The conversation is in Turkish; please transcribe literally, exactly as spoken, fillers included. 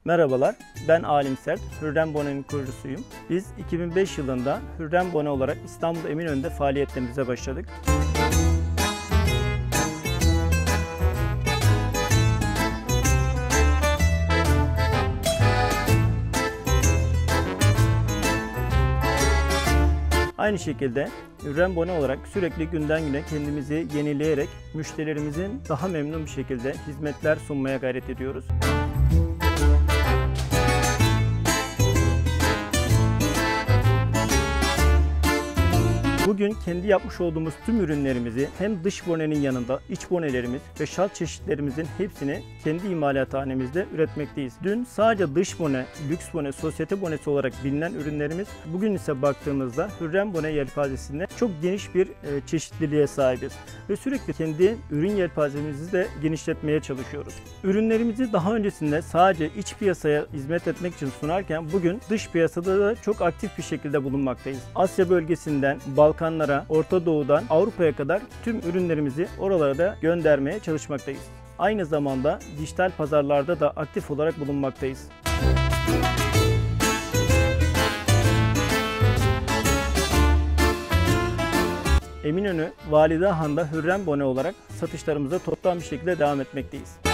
Merhabalar, ben Alim Sert, Hürrem Bone'nin kurucusuyum. Biz iki bin beş yılında Hürrem Bone olarak İstanbul Eminönü'nde faaliyetlerimize başladık. Aynı şekilde Hürrem Bone olarak sürekli günden güne kendimizi yenileyerek müşterilerimizin daha memnun bir şekilde hizmetler sunmaya gayret ediyoruz. Bugün kendi yapmış olduğumuz tüm ürünlerimizi hem dış bonenin yanında iç bonelerimiz ve şal çeşitlerimizin hepsini kendi imalathanemizde üretmekteyiz. Dün sadece dış bone, lüks bone, sosyete bonesi olarak bilinen ürünlerimiz, bugün ise baktığımızda Hürrem Bone yelpazesinde çok geniş bir çeşitliliğe sahibiz. Ve sürekli kendi ürün yelpazemizi de genişletmeye çalışıyoruz. Ürünlerimizi daha öncesinde sadece iç piyasaya hizmet etmek için sunarken bugün dış piyasada da çok aktif bir şekilde bulunmaktayız. Asya bölgesinden, Balkanlara, Orta Doğu'dan Avrupa'ya kadar tüm ürünlerimizi oralara da göndermeye çalışmaktayız. Aynı zamanda dijital pazarlarda da aktif olarak bulunmaktayız. Eminönü, Validehan'da Hürrem Bone olarak satışlarımıza toplam bir şekilde devam etmekteyiz.